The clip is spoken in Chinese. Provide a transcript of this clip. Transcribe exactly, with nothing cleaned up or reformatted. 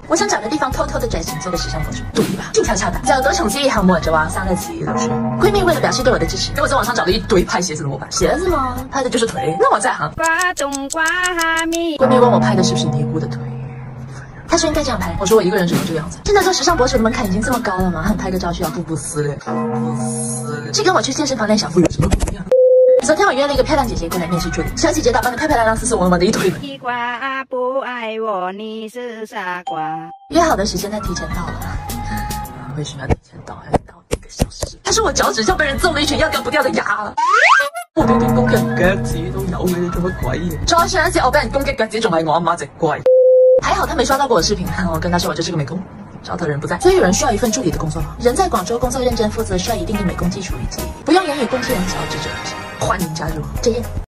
我想找个地方偷偷的转型，做个时尚博主，赌一把，静悄悄的，脚多宠妻一行，抹着网上的起流水。闺蜜为了表示对我的支持，给我在网上找了一堆拍鞋子的模板。鞋子吗？拍的就是腿，那我在行。闺蜜问我拍的是不是尼姑的腿，她说应该这样拍，我说我一个人只能这个样子。现在做时尚博主的门槛已经这么高了吗？拍个照需要步步思量，步步思量，这跟我去健身房练小腹有什么不一样？昨天我约了一个漂亮姐姐过来面试助理，小姐姐打扮的漂漂亮亮、斯斯文文的一堆。 西瓜不爱我，你是傻瓜。 约好的时间她提前到了，为什么要提前到？还要到一个小时？她说我脚趾像被人揍了一拳要掉不掉的牙。我哋啲工人腳趾都有嘅，你做乜鬼嘢？再上一次我俾人攻擊腳趾，仲係我阿媽隻龜。還好他沒刷到過我視頻，我跟他說我就是個美工，找的人不在，所以有人需要一份助理的工作。人在廣州工作認真負責，需要一定的美工基礎以及不用言語攻擊人腳趾這東西。歡迎加入，謝謝。